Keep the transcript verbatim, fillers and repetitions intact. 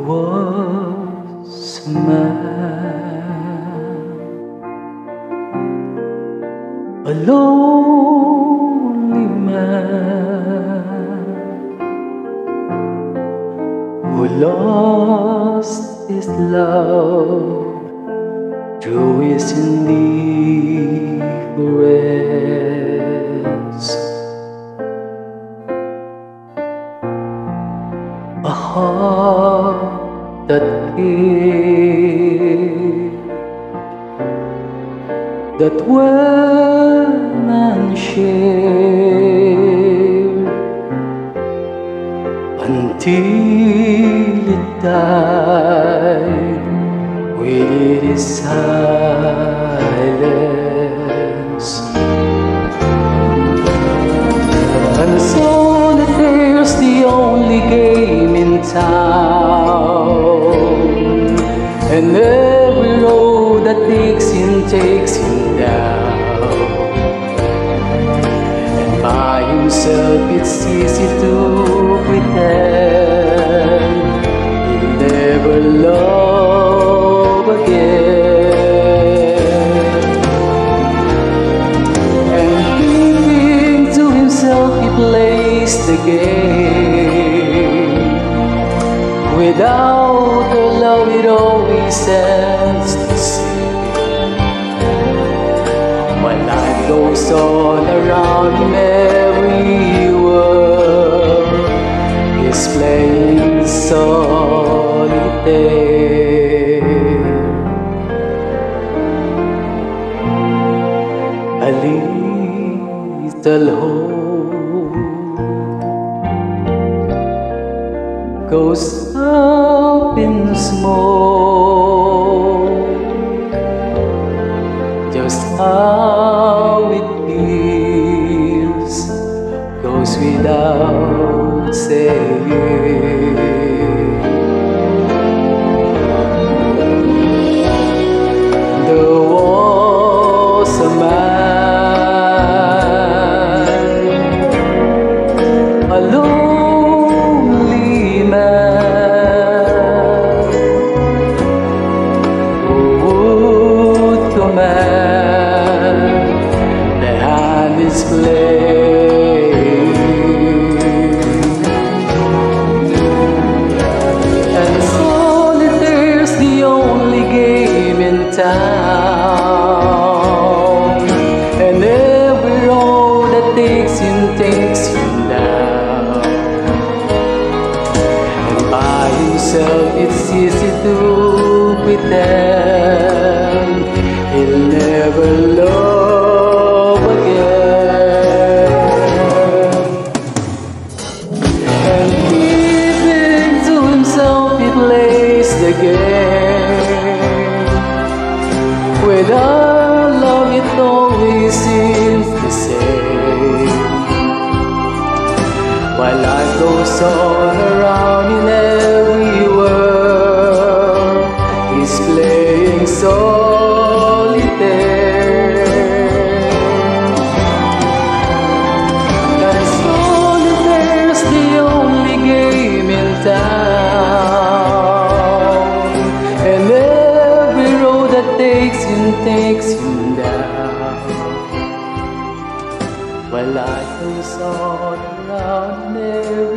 was a man, a lonely man, who lost his love through his indifference. A heart that gave, that went unshared until it died with its silence. And Solitaire's the only game in town, and every road that takes him takes him down. And by himself it's easy to pretend he'll never love again. And thinking to himself he plays the game. Without her love it always ends the same. While life goes on around him, every word is playing solitaire. A little hope goes up in smoke, just how it feels goes without saying. There was a man, a lonely man, who would command the hand is playing. And Solitaire's the only game in town, and every road that takes him takes him down. And by himself it's easy to pretend he'll never love again. And keeping to himself he plays the game. Without love it always seems the same. While life goes on around in every world, he's playing solitaire. And Solitaire's the only game in town, and every road that takes him takes him down. While life goes on around in every